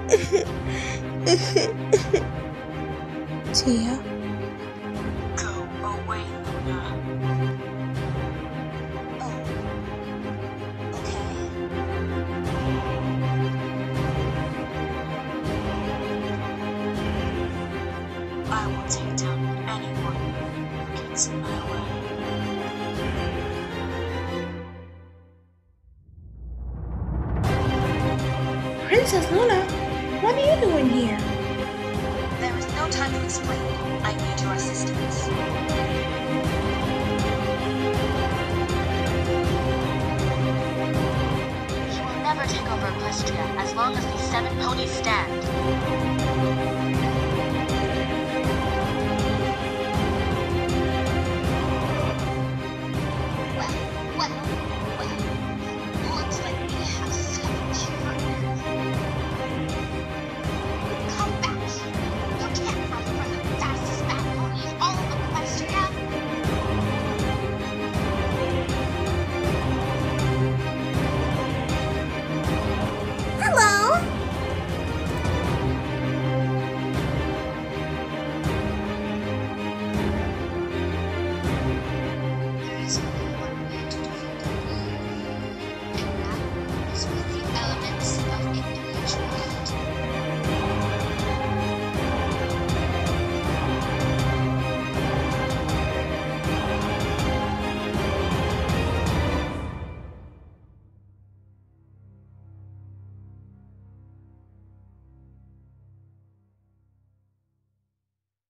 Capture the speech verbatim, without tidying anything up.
Tia? Go away, Luna. Oh. Okay. I will take down anyone who gets in my way. Princess Luna, what are you doing here? There is no time to explain. I need your assistance. He will never take over Equestria as long as these seven ponies stand.